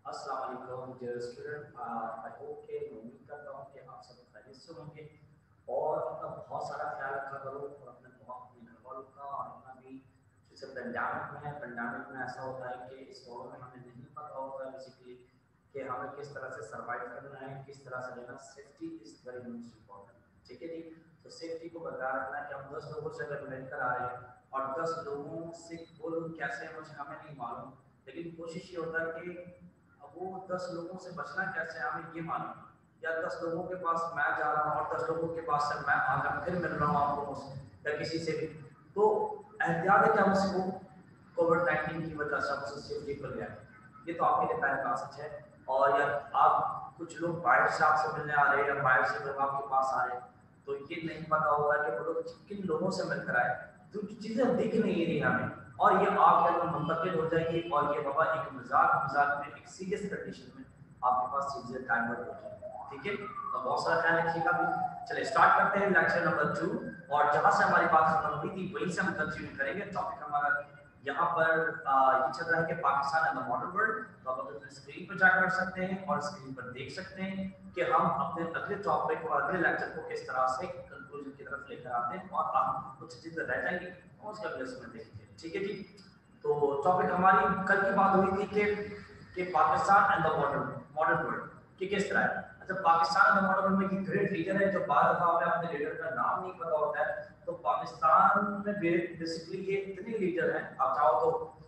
अस्सलाम वालेकुम dear student. I hope के मैं उम्मीद करता हूँ कि आप सब खैरियत से होंगे और अपना बहुत सारा ख्याल रखा करो और अपने घर वालों का और अपना भी। जैसे पेंडेमिक में ऐसा होता है कि इस दौर में हमें नहीं पता होता बेसिकली कि हमें किस तरह से सर्वाइव करना है, किस तरह से रहना। Safety is very most important, ठीक है जी। तो सेफ्टी को बरकरार रखना है कि हम 10 लोगों से अगर मिलकर आ रहे हैं और 10 लोगों से वो लोग कैसे हैं मुझे हमें नहीं मालूम, लेकिन कोशिश ये होता है कि अब वो 10 लोगों से बचना कैसे है हमें ये मालूम, या 10 लोगों के पास मैं जा रहा हूँ और 10 लोगों के पास से मैं आकर फिर मिल रहा हूँ आप लोगों से या किसी से भी, तो एहतियात है कि हम उसको कोविड-19 की वजह से हम उससे सेफ्टी कर गया। ये तो आपके लिए पहला सच है। और या आप कुछ लोग बाहर से आपसे मिलने आ रहे हैं या बाहर से लोग आपके पास आ रहे हैं, तो ये नहीं पता होगा कि वो लोग किन लोगों से मिलकर आए, जो चीज़ें दिख नहीं रही हमें, और ये आपके अंदर मुंतकिल हो जाएगी और ये बाबा एक मजाक में एक सीरियस कंडीशन में आपके पास चीज़ें डाइवर्ट हो जाएंगी। ठीक है, तो बहुत सारा ख्याल रखिएगा भी। चलिए स्टार्ट करते हैं लेक्चर नंबर 2, और जहाँ से हमारी बात खत्म हुई थी वहीं से हम कंटिन्यू करेंगे। टॉपिक हमारा यहाँ पर ये चल रहा है कि Pakistan and the modern world. तो आप अपने स्क्रीन पर जाकर कर सकते हैं और स्क्रीन पर देख सकते हैं कि हम अपने अगले टॉपिक और अगले लेक्चर को किस तरह से कंक्लूजन की तरफ लेकर आते हैं, और आप कुछ चीज़ें रह जाएंगी और उसके अगले उसमें देखेंगे। ठीक है जी। तो टॉपिक हमारी कल की बात हुई थी कि Pakistan and the modern world कि किस तरह है। अच्छा, Pakistan and the modern world में एक ग्रेट लीडर है जो बाद दफा हमें अपने लीडर का नाम नहीं पता होता है। तो पाकिस्तान में बेसिकली ये इतने लीडर हैं, आप चाहो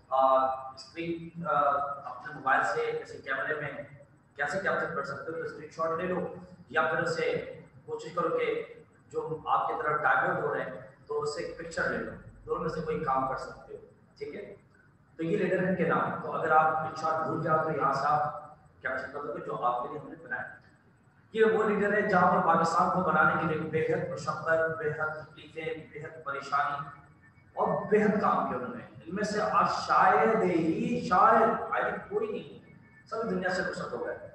तो स्क्रीन अपने मोबाइल से जैसे कैमरे में कैसे कैप्चर कर सकते हो, तो स्क्रीनशॉट ले लो या फिर उसे कोशिश करो कि जो आपकी तरफ डाइवर्ट हो रहे हैं तो उससे एक पिक्चर ले लो, दोनों में से कोई काम कर सकते हो। ठीक है, तो ये लीडर है के नाम, तो अगर आप पिक्चर भूल जाओ तो यहाँ से आप कैप्चर कर दोगे जो आपके लिए हमने बनाया। ये वो लीडर है जहाँ पर पाकिस्तान को बनाने के लिए बेहद मशक्कत, बेहद तकलीफें, बेहद परेशानी और बेहद काम किया उन्होंने। इनमें से आज शायद आई थिंक कोई नहीं, सभी दुनिया से रुखसत हो गए।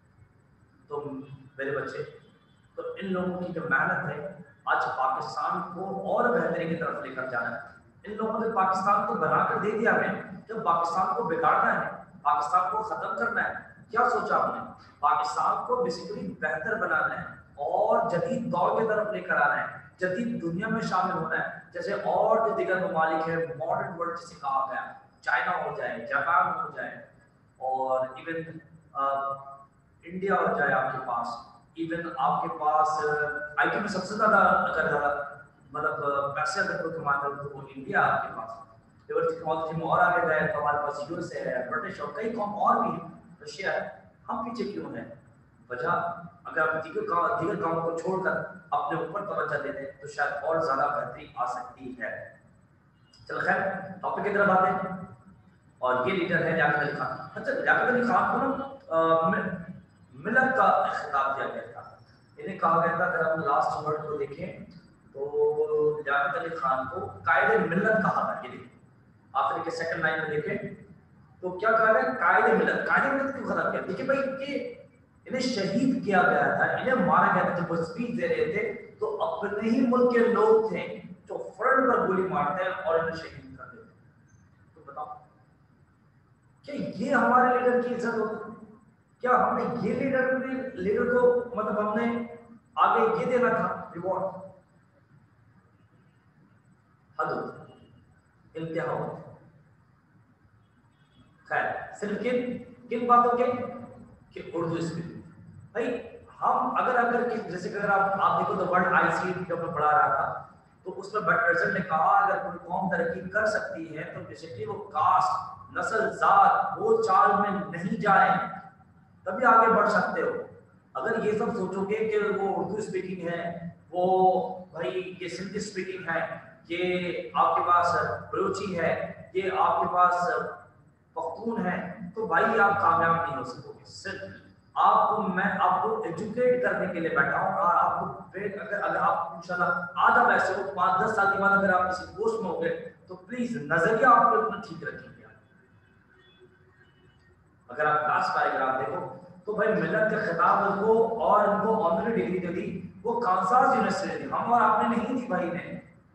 तो मेरे बच्चे, तो इन लोगों की जो मेहनत है आज पाकिस्तान को और बेहतरी की तरफ लेकर जाना है। इन लोगों ने पाकिस्तान को बनाकर दे दिया है, जब पाकिस्तान को बिगाड़ना है, पाकिस्तान को खत्म करना है। क्या सोचा आपने? पाकिस्तान को बेसिकली बेहतर बनाना है और जदीद दौर की तरफ लेकर आना है, जदीद दुनिया में शामिल होना है। जैसे और जो दिगर ममालिक है मॉडर्न वर्ल्ड जिसे कहा गया, चाइना हो जाए, जापान हो जाए, और इवन इंडिया हो जाए आपके पास, इवन आपके पास आईटी में सबसे ज्यादा अगर मतलब पैसे अगर कोई कमाते हो तो वो इंडिया आपके पास। इवन टेक्नोलॉजी में और आगे गए तो हमारे पास यूएस है, ब्रिटिश और कई कौम और भी है, रशिया है। हम पीछे क्यों हैं? वजह, अगर आप दीगर कामों को छोड़कर अपने ऊपर तवज्जो दे दें तो शायद और ज्यादा बेहतरी आ सकती है। चलो खैर, टॉपिक की तरफ आते हैं। और ये लीडर है लियाकत अली खान। अच्छा, लियाकत अली खान को ना मिलत का खिताब दिया गया था। इन्हें कहा गया था, अगर हम लास्ट वर्ड को देखें तो लियाकत अली खान को कायदे मिल्लत कहा था। ये देखिए आखिर के सेकंड लाइन में देखें तो क्या कहा गया, कायदे मिल्लत। कायदे मिल्लत क्यों खत्म किया? देखिए भाई, ये इन्हें शहीद किया गया था, इन्हें मारा गया था। जब वो स्पीच दे रहे थे तो अपने ही मुल्क के लोग थे जो फ्रंट पर गोली मारते हैं और इन्हें शहीद कर देते हैं। तो बताओ, क्या ये हमारे लीडर की इज्जत होती? क्या हमने ये लीडर को मतलब हमने आगे ये देना था रिवॉर्ड? हद होती, इंतहा होती। खैर, सिर्फ किन किन बातों के कि उर्दू स्पीकिंग। भाई हम अगर जैसे अगर आप देखो तो वर्ल्ड आईसीटी जब मैं पढ़ा रहा था तो उसमें बटरसन ने कहा अगर कोई कौम तरक्की कर सकती है तो बेसिकली वो कास्ट, नस्ल, जात वो चाल में नहीं जाए तभी आगे बढ़ सकते हो। अगर ये सब सोचोगे कि वो उर्दू स्पीकिंग है, वो भाई ये सिंधी स्पीकिंग है, ये आपके पास बलोची है, ये आपके पास पख्तून है, तो भाई आप कामयाब नहीं हो सकोगे। सिर्फ आपको मैं आपको एजुकेट करने के लिए बैठा हूँ, और आपको अगर आप इंशाल्लाह आज आप ऐसे हो 5-10 साल के बाद अगर आप किसी पोस्ट में हो गए तो प्लीज नजरिया आपको इतना ठीक रखिए। अगर आप क्लास पैराग्राफ देखो तो भाई मिलत के खिताब उनको और उनको ऑनरी डिग्री जो दी वो कांसास यूनिवर्सिटी दी, हम और आपने नहीं दी भाई ने।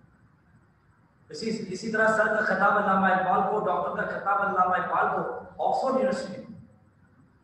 इसी तरह सर का खिताब अल्लामा इकबाल को, डॉक्टर का खिताब अल्लामा इकबाल को ऑक्सफोर्ड यूनिवर्सिटी।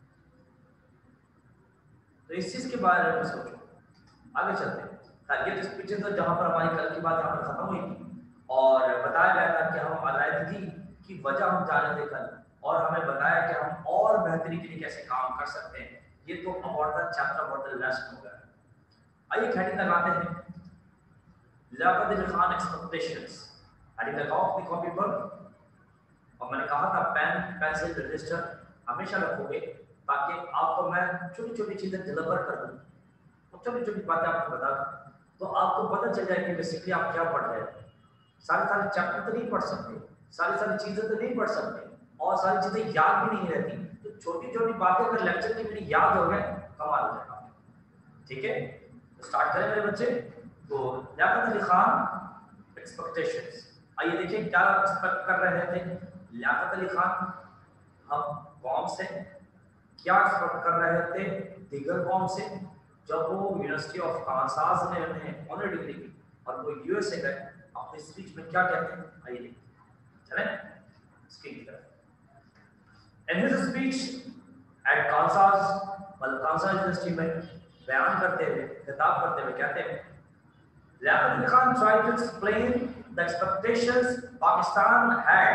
तो इस चीज के बारे में सोचो। आगे चलते हैं। ये स्पीच तो जहां पर हमारी कल की बात यहाँ पर खत्म हुई थी और बताया गया था कि हम अलायदगी की वजह हम जाने थे कल, और हमें बताया कि हम और बेहतरी के लिए कैसे काम कर सकते हैं। ये तो about the chapter, about the lesson हो गया। आइए हेडिंग लगाते हैं, लियाकत अली खान एक्सपेक्टेशंस। हेडिंग लगाओ अपनी कॉपी पर, और मैंने कहा था पेन पेंसिल रजिस्टर हमेशा रखोगे ताकि आपको मैं छोटी छोटी चीजें डिलीवर कर दूं, तो छोटी छोटी बातें आपको बता दूं, तो आपको पता चल जाए कि बेसिकली आप क्या पढ़ रहे हैं। सारे चैप्टर तो नहीं पढ़ सकते, सारी चीजें तो नहीं पढ़ सकते, और सारी चीजें याद भी नहीं रहती, तो छोटी छोटी बातें अगर लेक्चर की मेरी याद हो गए कमाल हो जाएगा। ठीक है, तो स्टार्ट करें मेरे बच्चे। तो लियाकत अली खान एक्सपेक्टेशंस, आइए देखिए क्या एक्सपेक्ट कर रहे थे लियाकत अली खान हम कौम से, क्या एक्सपेक्ट कर रहे थे दीगर कौम से। जब वो यूनिवर्सिटी ऑफ कांसास ने उन्हें ऑनर डिग्री दी और वो यूएसए गए, अपने स्पीच में क्या कहते हैं आइए देखिए। चलें स्क्रीन की तरफ। In his speech at Kansas, Kansas university में बयान करते हुए, खिताब करते हुए कहते हैं, Liaquat Ali Khan tried to explain the expectations Pakistan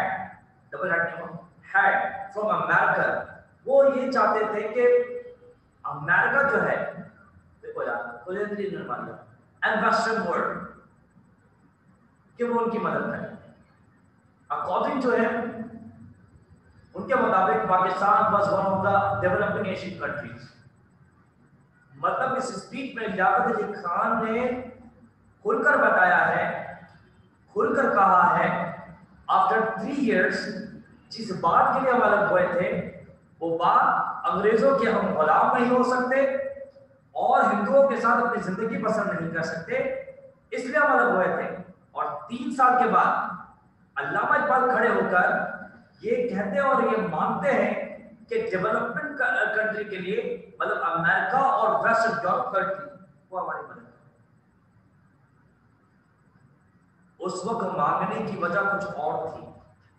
had from America। वो ये चाहते थे कि अमेरिका जो है, देखो यार कोलियनरी निर्माण एंड वेस्टर्न वर्ल्ड, कि वो उनकी मदद करें। अकॉर्डिंग टू हिम, उनके मुताबिक Pakistan was one of the developing Asian countries. मतलब इस स्पीच में लियाकत अली खान ने खुलकर बताया है, खुलकर कहा है, आफ्टर 3 इयर्स जिस बात के लिए हम अलग हुए थे, वो बात अंग्रेजों के हम गुलाम नहीं हो सकते और हिंदुओं के साथ अपनी जिंदगी बसर नहीं कर सकते, इसलिए हम अलग हुए थे। और 3 साल के बाद अल्लामा इकबाल खड़े होकर ये कहते और ये मानते हैं कि डेवलपमेंट कंट्री के लिए, मतलब अमेरिका और वेस्ट यूरोप कंट्री, वो हमारी मदद है। उस वक्त मांगने की वजह कुछ और थी,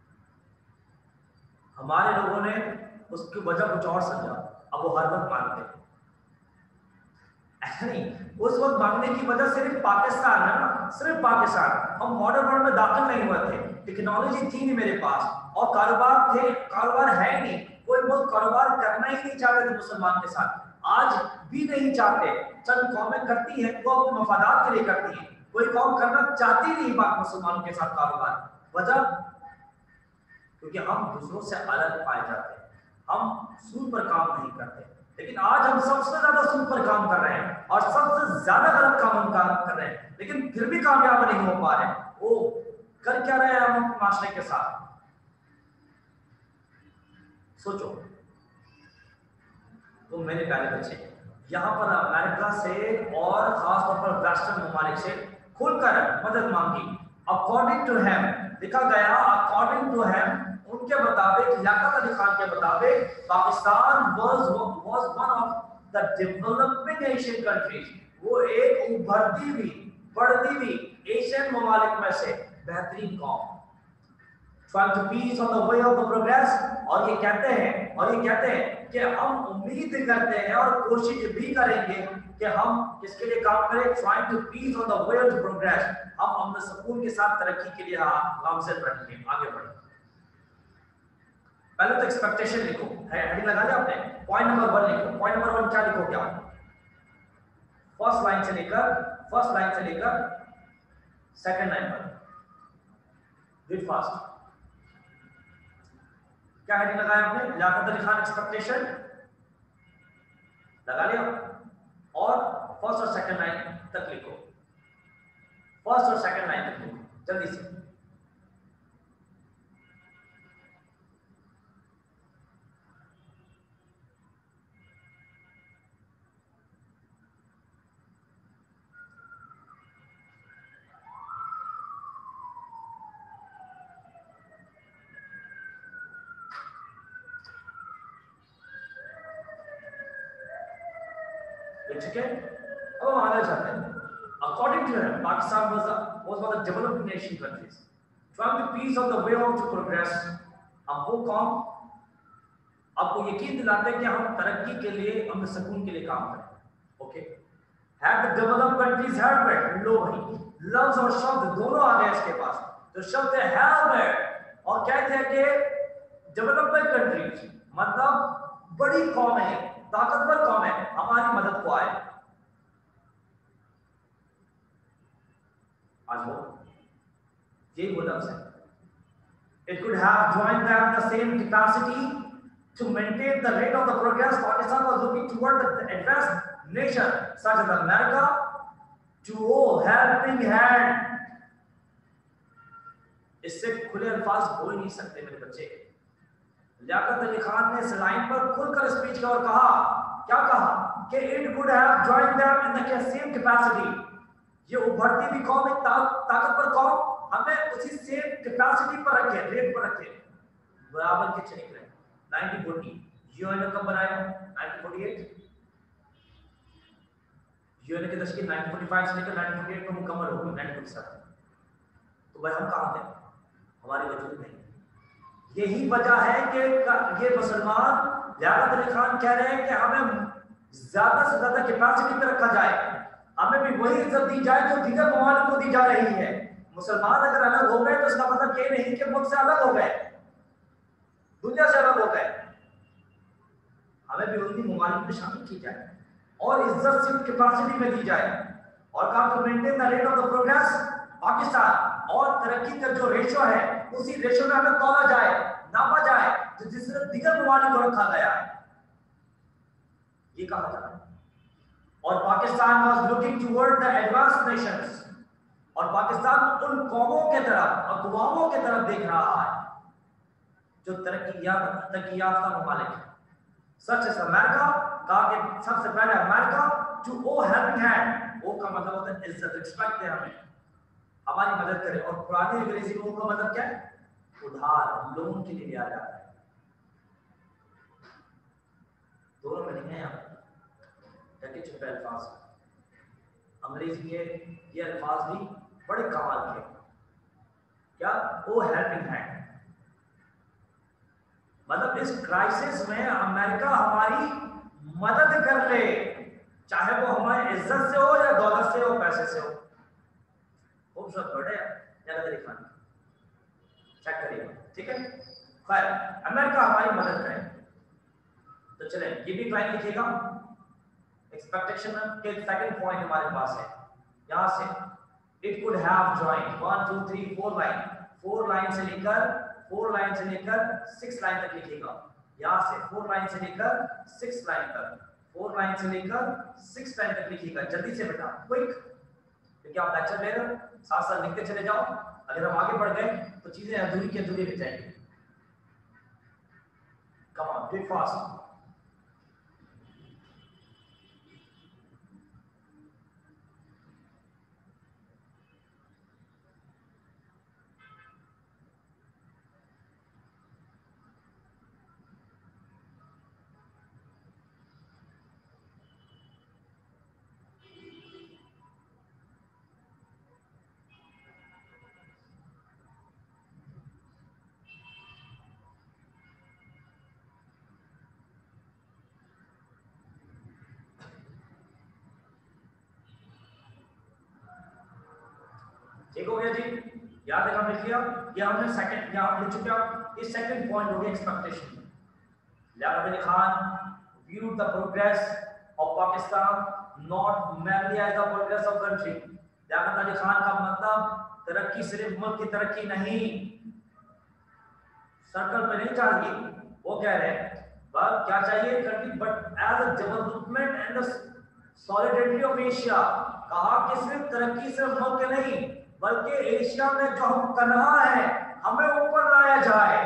हमारे लोगों ने उसकी वजह कुछ और समझा। अब वो हर वक्त मांगते हैं, ऐसा नहीं। उस वक्त मांगने की वजह सिर्फ पाकिस्तान है ना, सिर्फ पाकिस्तान। हम मॉडर्न वर्ल्ड में दाखिल नहीं हुए थे, टेक्नोलॉजी थी नहीं मेरे पास, और कारोबार थे, कारोबार है नहीं। कोई मुल्क कारोबार करना ही नहीं चाहते थे मुसलमान के साथ, आज भी नहीं चाहते। चंद कौमें करती हैं, वो अपने मफादात के लिए करती हैं, कोई कौम करना चाहती नहीं पाक मुसलमानों के साथ कारोबार। वजह क्योंकि हम दूसरों से अलग पाए जाते हैं, हम सूद पर काम नहीं करते। लेकिन आज हम सबसे ज्यादा सूद पर काम कर रहे हैं और सबसे ज्यादा गलत काम हम कर रहे हैं, लेकिन फिर भी कामयाब नहीं हो पा रहे। वो कर क्या रहे हैं हम माशरे के साथ, सोचो। तो मेरे प्यारे बच्चे, यहाँ पर अमेरिका से और खासतौर पर वेस्टर्न ममालिक से खुलकर मदद मांगी। अकॉर्डिंग टू हिम लिखा गया, अकॉर्डिंग टू हिम, उनके मुताबिक, लियाकत अली खान के मुताबिक, Pakistan was one of the developing Asian countries. वो एक उभरती हुई, बढ़ती हुई एशियन ममालिक में से बेहतरीन कौम। Trying to peace on the way of the progress, और ये कहते हैं कि हम उम्मीद करते हैं और कोशिश भी करेंगे कि हम किसके लिए काम करें, trying to peace on the way of the progress, हम अमन सुकून के साथ तरक्की के लिए गामज़द रहेंगे, आगे बढ़ेंगे। पहले तो एक्सपेक्टेशन लिखो, हेडिंग लगा लिया आपने, पॉइंट नंबर 1 लिखो। पॉइंट नंबर 1 क्या लिखोगे आप? फर्स्ट लाइन से लेकर सेकंड लाइन पर, रीड फास्ट। क्या हेडिंग लगाया आपने? लियाकत अली खान एक्सपेक्टेशन लगा लिया, और फर्स्ट और सेकंड लाइन तक लिखो, फर्स्ट और सेकंड लाइन तक लिखो जल्दी से। ठीक है, अब हम आगे चलते हैं। According to him, Pakistan was one of the developing Asian countries. From the piece of the way of to progress, हम वो कौम आपको यकीन दिलाते हैं कि हम तरक्की के लिए, हम सुकून के लिए काम करें। Okay, have the developed countries help it? लो भाई, लफ्ज और शब्द दोनों आ गए इसके पास। तो शब्द है हेल्प इट, और कहते हैं कि डेवलप्ड कंट्रीज मतलब बड़ी कौम है, ताकतवर कौम है, हमारी मदद को आए। आज हो ये वो लफ्ज है। It could have joined them the same capacity to maintain the rate of the progress. Pakistan was looking toward the advanced nation such as America to helping hand. इससे खुले अल्फाज बोल नहीं सकते मेरे बच्चे। लियाकत अली खान ने इस लाइन पर खुलकर स्पीच किया और कहा, क्या कहा कि it could have joined them in the same capacity. ये उभरती हुई कौम, एक ताकतवर कौम, हमें उसी सेम कैपेसिटी पर रखे, रेट पर रखे, बराबर के चले गए। 1940 यूएनओ कब बनाया? 1948। यूएनओ की तश्कील 1945 से लेकर 1948 में मुकम्मल हो गई 1947। तो भाई हम कहां थे? हमारी वजूद नहीं। यही वजह है कि ये मुसलमान लियाकत अली खान कह रहे हैं कि हमें ज्यादा से ज्यादा कैपेसिटी पे रखा जाए, हमें भी वही इज्जत दी जाए जो दीगर ममालिक को दी जा रही है। मुसलमान अगर अलग हो गए तो इसका मतलब ये नहीं कि मुल्क से अलग हो गए, दुनिया से अलग हो गए, हमें भी उन्हीं ममालिक में शामिल की जाए और इज्जत सिर्फ कैपेसिटी में दी जाए। और कहा to maintain the rate of the progress Pakistan, और तरक्की का जो रेशो है उसी रेशो में हमें तोला जाए, नापा जाए, जो जिससे दिगर ममालिक को रखा गया है, ये कहा जा रहा है। और Pakistan was looking toward the advanced nations, और पाकिस्तान उन कौमों के तरफ, अक़वामों के तरफ देख रहा है जो तरक्की याफ्ता ममालिक है। सच एज अमेरिका, कहा कि सबसे पहले America to O helping hand, O का मतलब होता है इज्जत, रिस्पेक्ट है हमें, हमारी मदद करे। और पुरानी अंग्रेजी में का मतलब क्या है? उधार, लोन के लिए लिया जाता है। दोनों में नहीं है यहाँ पर छुपे अल्फाज। अंग्रेजी के ये अल्फाज भी बड़े कमाल के, क्या? ओ हेल्पिंग हैंड, मतलब इस क्राइसिस में अमेरिका हमारी मदद कर ले, चाहे वो हमारी इज्जत से हो या दौलत से हो, पैसे से हो। खूबसूरत वर्ड है लियाकत अली खान, चेक करिएगा, ठीक है। खैर, अमेरिका हमारी मदद करे। तो चले ये भी लाइन लिखिएगा, एक्सपेक्टेशन के सेकंड पॉइंट हमारे पास है यहां से। It could have joined 1 2 3 4 line, 4 line से लेकर 6 लाइन तक लिखिएगा। यहां से 4 लाइन से लेकर 6 लाइन तक, 4 लाइन से लेकर 6 लाइन तक लिखिएगा। जल्दी से बेटा, क्विक, क्योंकि आप लेक्चर ले रहे हो, साथ साथ लिखते चले जाओ। अगर हम आगे बढ़ गए तो चीजें अधूरी की अधूरी रह जाएंगी। Come on, do it fast. ठीक हो गया जी? याद है हम लिख लिया, ये हमने सेकंड यहां लिख चुके हैं। इस सेकंड पॉइंट हो गया expectation. Liaquat Ali Khan viewed the progress of Pakistan not merely as the progress of country. Liaquat Ali Khan का मतलब तरक्की सिर्फ मुल्क की तरक्की नहीं, सर्कल पे नहीं चाहिए, वो कह रहे हैं बस क्या चाहिए country, but as a development and the solidity of Asia. कहा कि सिर्फ तरक्की सिर्फ मुल्क के नहीं, बल्कि एशिया में जो हम तन्हा है हमें ऊपर लाया जाए।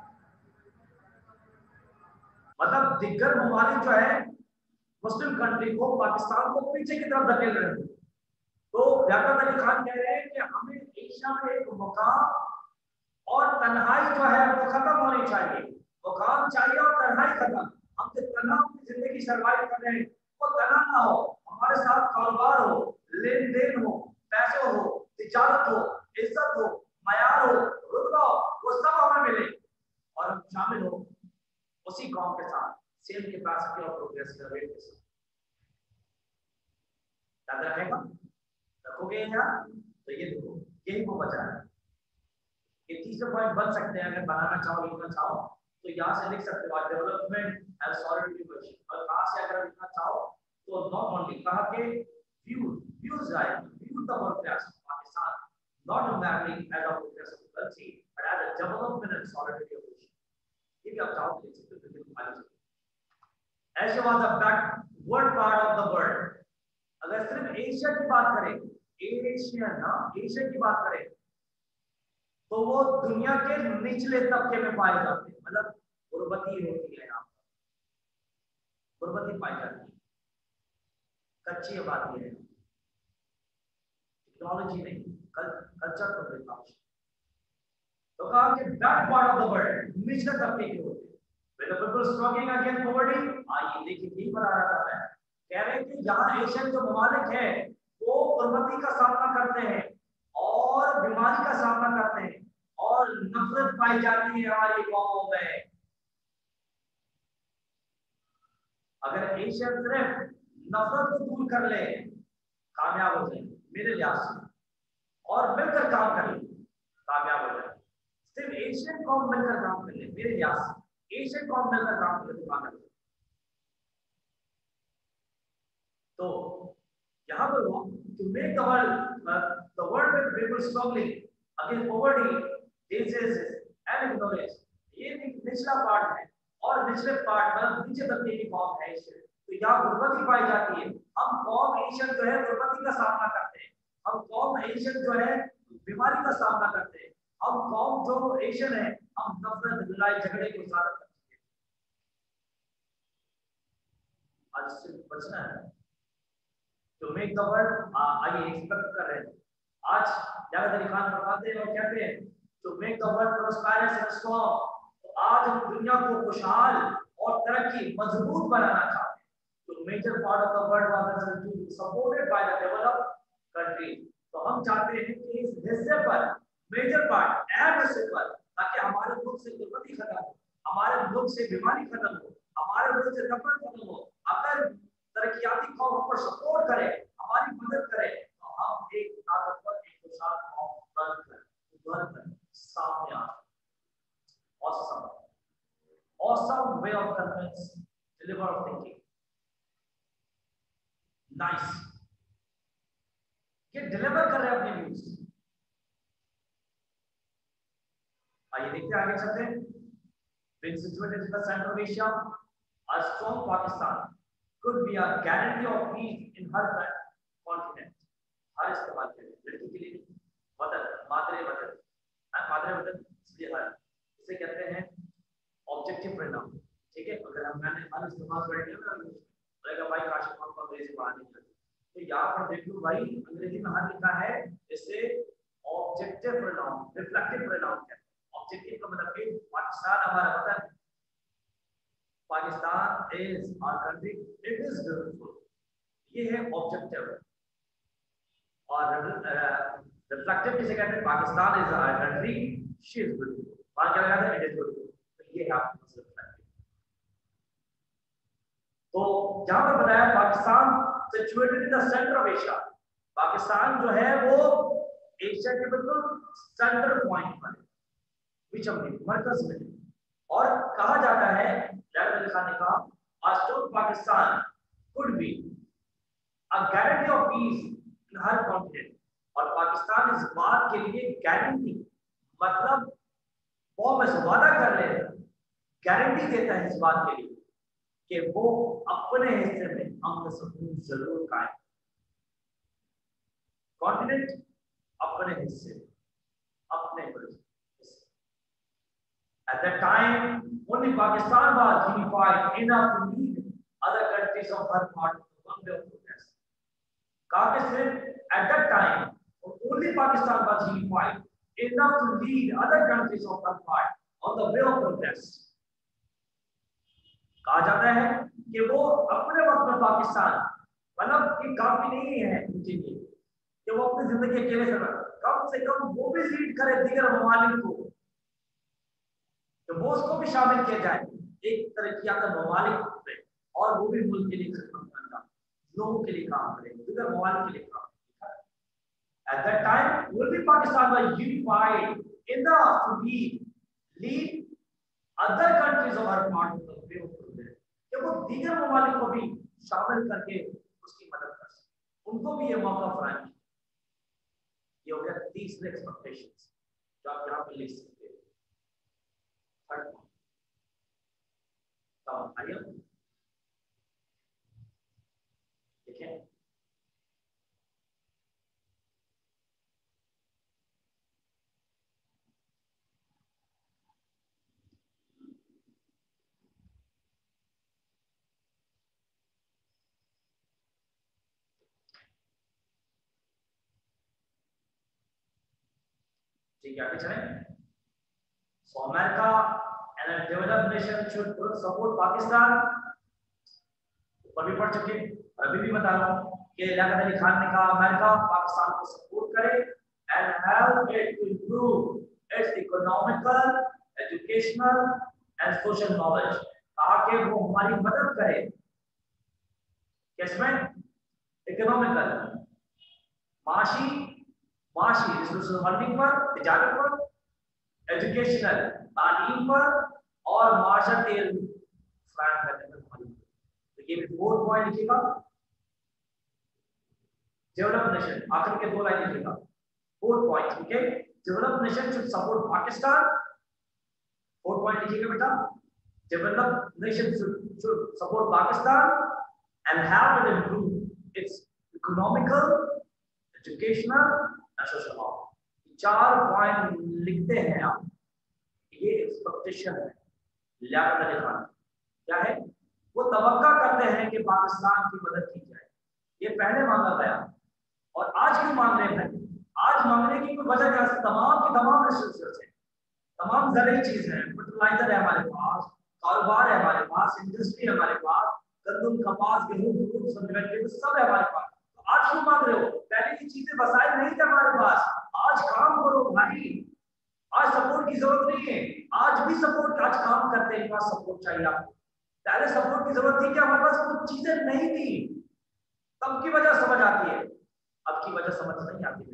मतलब दिग्गर ममालिक जो है मुस्लिम कंट्री को, पाकिस्तान को पीछे की तरफ धकेल रहे हैं। तो लियाकत अली खान कह रहे हैं कि हमें एशिया में एक मुकाम और तन्हाई जो है वो खत्म होनी चाहिए, मुकाम चाहिए और तन्हाई खत्म। हम जो तन्हा अपनी जिंदगी सर्वाइव कर रहे हैं वो तन्हा ना हो, हमारे साथ कारोबार हो, लेन देन हो, पैसे हो, तिजारत हो, इज्जत हो, मयार हो, रुतबा हो, वो सब हमें मिले और हम शामिल हो उसी कौम के साथ, सेम कैपेसिटी और प्रोग्रेस के रेट के साथ। याद रखेगा, रखोगे यहाँ, तो ये देखो यही वो बचा है। ये तीसरे पॉइंट बन सकते हैं, अगर बनाना चाहो लिखना चाहो तो यहाँ से लिख सकते हो, डेवलपमेंट एज सॉलिड इक्वेशन। और कहाँ से अगर लिखना चाहो तो नॉट ओनली कहा के व्यूज आए, view the world class Pakistan not only as a progress of culture but as a development and solid equation. ये भी आप चाहो तो लिख सकते हो, बिल्कुल आगे चलो। Asia was the backward part of the world. अगर सिर्फ एशिया की बात करें, एशिया की बात करें तो वो दुनिया के निचले तबके में पाए जाते हैं, मतलब गुर्बती होती है, यहाँ पर गुर्बती पाई जाती है, कच्ची आबादी है, टेक्नोलॉजी नहीं, कल्चर तो देखा। तो कहा कि that part of the world निचले तबके के होते हैं, with the people struggling against poverty। आइए देखिए यही बता रहा था मैं, कह रहे हैं कि यहाँ एशियन जो ममालिक है वो गुर्बती का सामना करते हैं और बीमारी का सामना करते हैं और नफरत पाई जाती है हमारी कौमों में। अगर एशिया सिर्फ नफरत को दूर कर ले, कामयाब हो जाए मेरे लिहाज से, और मिलकर काम कर ले, कामयाब हो जाए। सिर्फ एशियन कौम मिलकर काम कर ले, मेरे लिहाज से एशियन कौम मिलकर काम कर ले तो कामयाब हो। तो यहाँ पर to make the world with people struggling against poverty, diseases and ignorance, ये निचला पार्ट है और निचले पार्ट में नीचे तबके की कौम है एशियन। तो यहाँ गुर्बती पाई जाती है। हम कौम एशियन जो है गुर्बती का सामना करते हैं, हम कौम एशियन जो है बीमारी का सामना करते हैं, हम कौम जो एशियन है हम नफरत लड़ाई झगड़े को ज्यादा करते हैं। आज इससे बचना है। To make the world, आइए एक्सपेक्ट कर रहे हैं आज जावेद अली खान फरमाते हैं और कहते हैं to make the world prosperous and strong। तो आज हम दुनिया को खुशहाल और तरक्की मजबूत बनाना चाहते हैं। तो major part of the world was supported by the developed country. तो हम चाहते हैं कि इस हिस्से पर मेजर पार्ट अहम हिस्से पर, ताकि हमारे मुल्क से गुर्बती खत्म हो, हमारे मुल्क से बीमारी खत्म हो, हमारे मुल्क से नफरत खत्म हो। अगर तरक्याती कौम पर सपोर्ट करे, हमारी मदद करे, तो हम एक ताकतवर एक खुशहाल कौम बनकर सामने आ। Awesome way of convince, deliver of thinking, nice। ये डिलीवर कर रहे हैं अपने व्यूज। आइए देखते हैं आगे चलते हैं। Being situated in the center of Asia, a strong Pakistan could be a guarantee of peace in her continent। हर इस्तेमाल के लिए, लड़की के लिए वतन, मादरे वतन, मादरे वतन इसलिए हर, इसे कहते हैं ऑब्जेक्टिव प्रोनाउन। ठीक है, अगर हम मैंने हर इस्तेमाल कर लिया ना, बोलेगा भाई काशिफ खान को अंग्रेजी पढ़ाने के लिए, तो यहाँ पर देख लो भाई अंग्रेजी में हर लिखा है, इसे ऑब्जेक्टिव प्रोनाउन, रिफ्लेक्टिव प्रोनाउन कहते हैं। ऑब्जेक्टिव का मतलब कि पाकिस्तान हमारा वतन, Pakistan is our country, it is beautiful, ये है ऑब्जेक्टिव। और रिफ्लेक्टिव किसे कहते हैं? Pakistan is our country, she is beautiful, बात क्या लगा था, इट इज ब्यूटीफुल। तो ये है आपका रिफ्लेक्टिव। तो जहां पर बताया Pakistan situated in the centre of Asia, Pakistan जो है वो एशिया के बिल्कुल सेंटर पॉइंट पर है, बीच में, मरकज में। और कहा जाता है, जावेद अली खान ने कहा, a strong Pakistan could be a guarantee of peace in her continent। और पाकिस्तान इस बात के लिए गारंटी, मतलब वो बस वादा कर ले, गारंटी देता है इस बात के लिए कि वो अपने हिस्से में अमन सुकून जरूर कायम। कॉन्टिनेंट अपने हिस्से, अपने हिस्से। At that time, only Pakistan was unified enough to lead other countries of her part one way of progress। कहा कि सिर्फ at that time, only Pakistan was unified enough to lead other countries of her part on the way of progress। कहा जाता है कि वो अपने वक्त में पाकिस्तान, मतलब कि काफी नहीं है उनके लिए कि वो अपनी जिंदगी अकेले कम से कम वो भी लीड करे दीगर ममालिक को, तो वो उसको भी शामिल किया जाए एक तरक्याता ममालिक में, और वो भी मुल्क के लिए खिदमत करना, लोगों के लिए काम करे, इधर मोबाइल के लिए काम। At that time, only Pakistan was unified enough to lead other countries of our part of the way of progress. कि वो दीगर ममालिक को भी शामिल करके उसकी मदद कर सके, उनको भी ये मौका फराहम किया। ये हो गया तीसरे एक्सपेक्टेशंस जो आप यहाँ पे लिख सकते हो। थर्ड पॉइंट, तो आइए देखें। ठीक है, आगे चलें। So America and a developed nation should support Pakistan। ऊपर भी पढ़ चुके, अभी भी बता रहा हूँ कि लियाकत अली खान ने कहा अमेरिका पाकिस्तान को सपोर्ट करे and help it to improve its economical, educational and social knowledge, ताकि वो हमारी मदद करे किसमें, इकोनॉमिकल, माशी रिसोर्स फंडिंग पर, तिजारत पर, एजुकेशनल तालीम पर और माशरती फ्रैंक करने पर। तो ये भी 4 पॉइंट लिखिएगा। डेवलप नेशन आखिर के 2 लाइन लिखिएगा, 4 पॉइंट, ठीक है। Develop nation should support Pakistan, 4 point लिखिएगा बेटा। Develop nation should support Pakistan and help it improve its economical, educational and social law। 4 point लिखते हैं आप, ये एक्सपेक्टेशन है लियाकत अली खान। क्या है? वो तवक्का करते हैं कि पाकिस्तान की मदद की जाए। ये पहले मांगा गया और आज क्यों मांग रहे हैं? आज मांगने की कोई वजह क्या है? तमाम की तमाम रिसोर्सेज है, तमाम ज़रूरी चीज है, फर्टिलाइजर है हमारे पास, कारोबार है हमारे पास, इंडस्ट्री है हमारे पास, गंदम, कपास, गेहूं, दूध, सब्जियां सब है हमारे पास। तो आज क्यों मांग रहे हो? पहले की चीजें वसाइल नहीं थे हमारे पास। आज काम करो भाई, आज सपोर्ट की जरूरत नहीं है। आज भी सपोर्ट, आज काम करते हैं, आज सपोर्ट चाहिए आपको। पहले सपोर्ट की जरूरत थी कि हमारे पास कुछ चीजें नहीं थी, तब की वजह समझ आती है, अब की वजह समझ नहीं आती।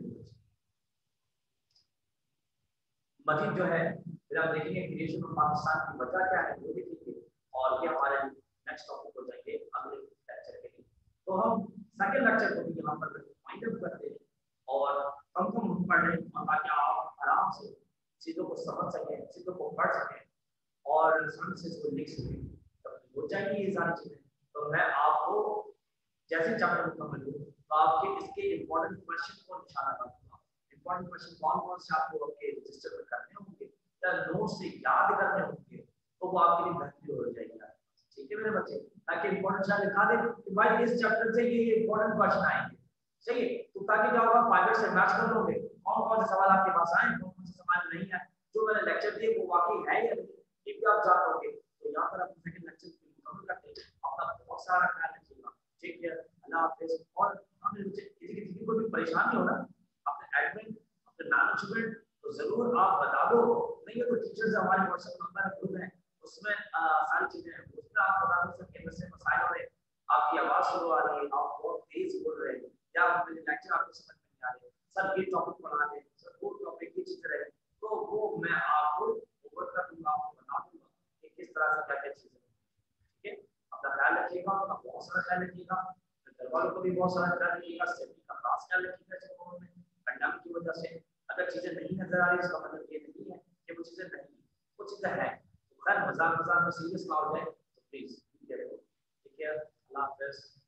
मजीद जो है फिर हम देखेंगे क्रिएशन ऑफ पाकिस्तान की वजह क्या है वो देखेंगे, और ये हमारे नेक्स्ट टॉपिक हो जाएंगे अगले लेक्चर के लिए। तो हम सेकंड लेक्चर को भी यहाँ पर वाइंड अप करते हैं और कम पढ़ रहे हैं ताकि आप आराम से चीज़ों को समझ सकें, चीज़ों को पढ़ सकें और आसानी से इसको लिख सकें। तो हो जाएगी ये सारी चीज़ें। तो मैं आपको जैसे चैप्टर मुकम्मल हो तो आपके इसके इम्पोर्टेंट क्वेश्चन को निशाना करूँगा। इम्पोर्टेंट क्वेश्चन कौन से आपको आपके रजिस्टर में करने होंगे या नोट से याद करने होंगे, तो वो आपके लिए बेहतर हो जाएगी। ठीक है मेरे बच्चे, ताकि इम्पोर्टेंट शायद लिखा दे कि भाई इस चैप्टर से ये इम्पोर्टेंट क्वेश्चन आएंगे, सही है। तो ताकि जो आप पायलट से मैच कर लोगे कौन कौन से सवाल आपके पास आए, कौन कौन से सवाल नहीं है, जो मैंने लेक्चर दिए वो वाकई है या नहीं, ये भी आप जान लोगे। तो यहाँ पर अपने सेकंड लेक्चर मुकम्मल करते हैं। अपना बहुत सारा ख्याल रखिएगा, ठीक है, अल्लाह हाफिज़। और हमें किसी को भी परेशानी हो ना अपने एडमिन, अपने मैनेजमेंट, तो जरूर आप बता दो, नहीं है तो टीचर्स हमारे व्हाट्सएप नंबर ग्रुप है उसमें सारी चीजें हैं, उसमें आप बता दो सर कैसे मसाइल हो रहे हैं, आपकी आवाज शुरू आ रही है, आप बहुत तेज बोल रहे हैं या मेरे लेक्चर आपको समझ में नहीं आ रहे, सर ये टॉपिक पढ़ा दें, सर वो टॉपिक की चीजें रहे, तो वो मैं आपको ओवर कर दूंगा, आपको बता दूंगा कि किस तरह से क्या क्या चीजें। ठीक है, अपना ख्याल रखिएगा, अपना बहुत सारा ख्याल रखिएगा, घर वालों को भी बहुत सारा ख्याल रखिएगा, सेफ्टी का खास ख्याल रखिएगा। पैंडेमिक की वजह से अगर चीजें नहीं नजर आ रही इसका मतलब ये नहीं है कि वो चीजें नहीं, वो चीजें हैं। खैर मजाक में सीरियस ना हो जाए तो प्लीज, ठीक है, अल्लाह हाफिज़।